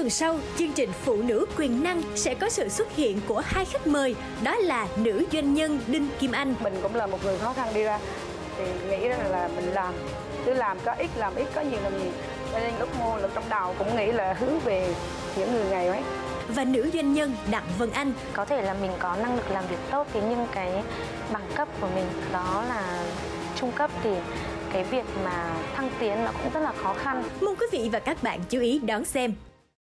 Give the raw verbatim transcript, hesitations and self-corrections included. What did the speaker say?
tuần sau, chương trình Phụ nữ quyền năng sẽ có sự xuất hiện của hai khách mời, đó là nữ doanh nhân Đinh Kim Anh. Mình cũng là một người khó khăn đi ra, thì nghĩ rằng là mình làm, cứ làm có ít làm ít, có nhiều làm nhiều. Cho nên lúc mua lực trong đầu cũng nghĩ là hướng về những người này ấy. Và nữ doanh nhân Đặng Vân Anh. Có thể là mình có năng lực làm việc tốt, thế nhưng cái bằng cấp của mình đó là trung cấp thì cái việc mà thăng tiến nó cũng rất là khó khăn. Mong quý vị và các bạn chú ý đón xem.